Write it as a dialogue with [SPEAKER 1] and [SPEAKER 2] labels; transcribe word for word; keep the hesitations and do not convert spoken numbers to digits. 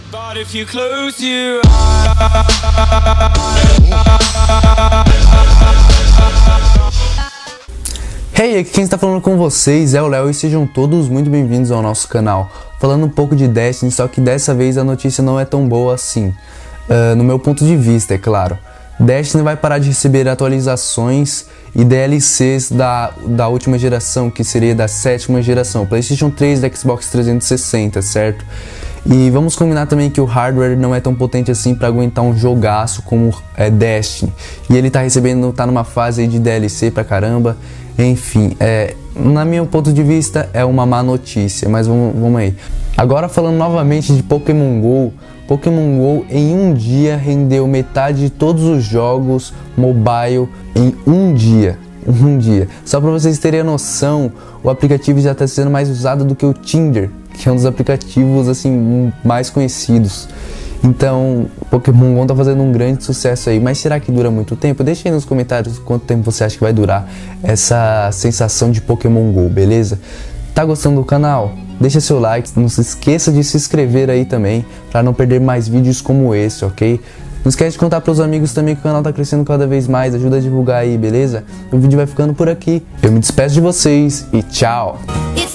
[SPEAKER 1] But if you close your
[SPEAKER 2] Hey, aqui quem está falando com vocês é o Léo e sejam todos muito bem-vindos ao nosso canal. Falando um pouco de Destiny, só que dessa vez a notícia não é tão boa assim, uh, no meu ponto de vista, é claro. Destiny vai parar de receber atualizações e D L Cs da, da última geração, que seria da sétima geração, PlayStation três e Xbox trezentos e sessenta, certo? E vamos combinar também que o hardware não é tão potente assim para aguentar um jogaço como é Destiny. E ele tá recebendo, tá numa fase aí de D L C pra caramba. Enfim, é, na meu ponto de vista é uma má notícia, mas vamos, vamos aí. Agora falando novamente de Pokémon GO, Pokémon GO em um dia rendeu metade de todos os jogos mobile em um dia. Um dia. Só para vocês terem a noção, o aplicativo já está sendo mais usado do que o Tinder, que é um dos aplicativos assim mais conhecidos. Então, Pokémon GO tá fazendo um grande sucesso aí, mas será que dura muito tempo? Deixa aí nos comentários quanto tempo você acha que vai durar essa sensação de Pokémon GO, beleza? Tá gostando do canal? Deixa seu like, não se esqueça de se inscrever aí também, para não perder mais vídeos como esse, ok? Não esquece de contar para os amigos também que o canal tá crescendo cada vez mais, ajuda a divulgar aí, beleza? O vídeo vai ficando por aqui, eu me despeço de vocês e tchau!